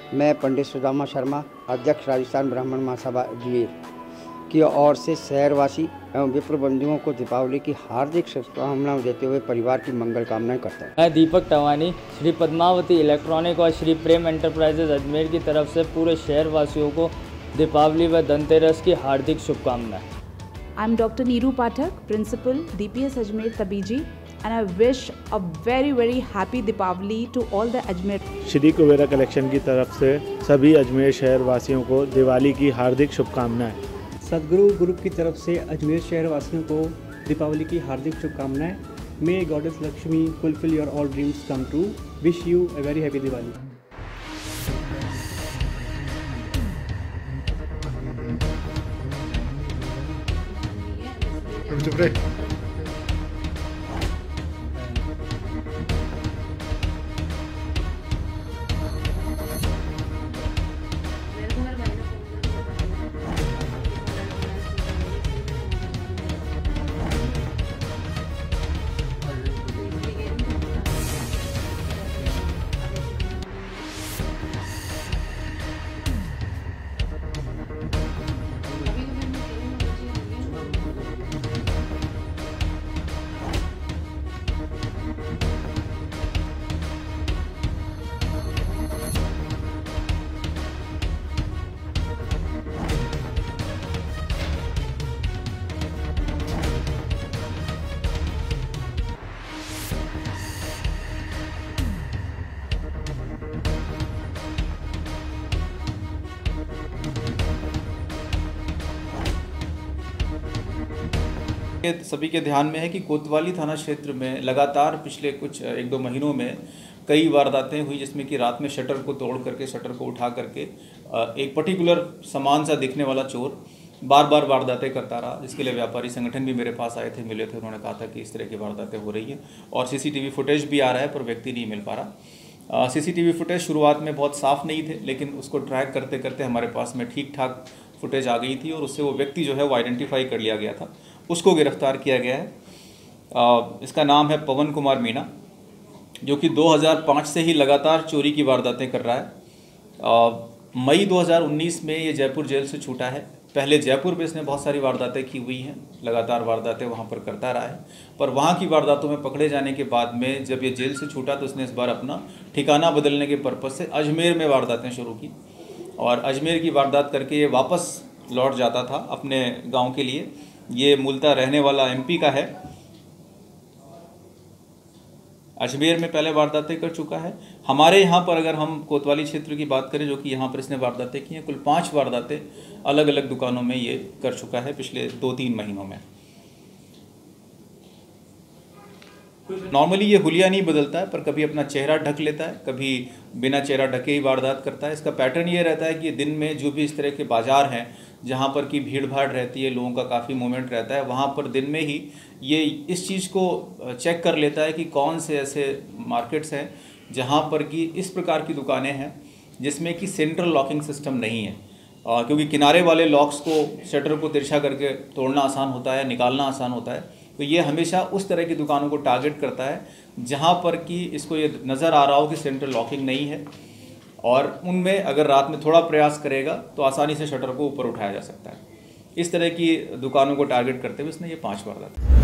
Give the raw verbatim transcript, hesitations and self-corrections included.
मैं पंडित सुदामा शर्मा, अध्यक्ष राजस्थान ब्राह्मण महासभा अजमेर की ओर से शहरवासी एवं विप्र बंधुओं को दीपावली की हार्दिक शुभकामनाएं देते हुए परिवार की मंगल कामनाएं करता हूँ। मैं दीपक टवानी, श्री पद्मावती इलेक्ट्रॉनिक और श्री प्रेम एंटरप्राइजेज अजमेर की तरफ से पूरे शहरवासियों को दीपावली व धनतेरस की हार्दिक शुभकामनाएं। I am doctor Neeru Pathak, principal D P S Ajmer Tabiji, and I wish a very very happy Deepavali to all the Ajmer. Shri Kubera collection की तरफ से सभी अजमेर शहर वासियों को दिवाली की हार्दिक शुभकामनाएं। सदगुरु ग्रुप की तरफ से अजमेर शहर वासियों को दीपावली की हार्दिक शुभकामनाएं। May goddess Lakshmi fulfil your all dreams come true. Wish you a very happy Diwali. सभी के ध्यान में है कि कोतवाली थाना क्षेत्र में लगातार पिछले कुछ एक दो महीनों में कई वारदातें हुई, जिसमें कि रात में शटर को तोड़ करके शटर को उठा करके एक पर्टिकुलर सामान सा दिखने वाला चोर बार बार वारदातें करता रहा, जिसके लिए व्यापारी संगठन भी मेरे पास आए थे, मिले थे। उन्होंने कहा था कि इस तरह की वारदातें हो रही हैं और सीसीटीवी फुटेज भी आ रहा है पर व्यक्ति नहीं मिल पा रहा। सीसीटीवी फुटेज शुरुआत में बहुत साफ़ नहीं थे, लेकिन उसको ट्रैक करते करते हमारे पास में ठीक ठाक फुटेज आ गई थी और उससे वो व्यक्ति जो है वो आइडेंटिफाई कर लिया गया था, उसको गिरफ्तार किया गया है। आ, इसका नाम है पवन कुमार मीणा, जो कि दो हज़ार पाँच से ही लगातार चोरी की वारदातें कर रहा है। आ, मई दो हज़ार उन्नीस में ये जयपुर जेल से छूटा है। पहले जयपुर में इसने बहुत सारी वारदातें की हुई हैं, लगातार वारदातें वहाँ पर करता रहा है, पर वहाँ की वारदातों में पकड़े जाने के बाद में जब ये जेल से छूटा तो उसने इस बार अपना ठिकाना बदलने के पर्पज़ से अजमेर में वारदातें शुरू की और अजमेर की वारदात करके ये वापस लौट जाता था अपने गाँव के लिए। ये मूलतः रहने वाला एमपी का है, अजमेर में पहले वारदातें कर चुका है। हमारे यहाँ पर अगर हम कोतवाली क्षेत्र की बात करें, जो कि यहाँ पर इसने वारदातें की हैं, कुल पांच वारदातें अलग अलग दुकानों में ये कर चुका है पिछले दो तीन महीनों में। नॉर्मली ये हुलिया नहीं बदलता है, पर कभी अपना चेहरा ढक लेता है, कभी बिना चेहरा ढके ही वारदात करता है। इसका पैटर्न ये रहता है कि दिन में जो भी इस तरह के बाज़ार हैं जहाँ पर की भीड़ भाड़ रहती है, लोगों का काफ़ी मूवमेंट रहता है, वहाँ पर दिन में ही ये इस चीज़ को चेक कर लेता है कि कौन से ऐसे मार्केट्स हैं जहाँ पर कि इस प्रकार की दुकानें हैं जिसमें कि सेंट्रल लॉकिंग सिस्टम नहीं है। आ, क्योंकि किनारे वाले लॉक्स को, शटर को तिरछा करके तोड़ना आसान होता है, निकालना आसान होता है, तो ये हमेशा उस तरह की दुकानों को टारगेट करता है जहाँ पर कि इसको ये नज़र आ रहा हो कि सेंट्रल लॉकिंग नहीं है, और उनमें अगर रात में थोड़ा प्रयास करेगा तो आसानी से शटर को ऊपर उठाया जा सकता है। इस तरह की दुकानों को टारगेट करते हुए इसने ये पांच वारदात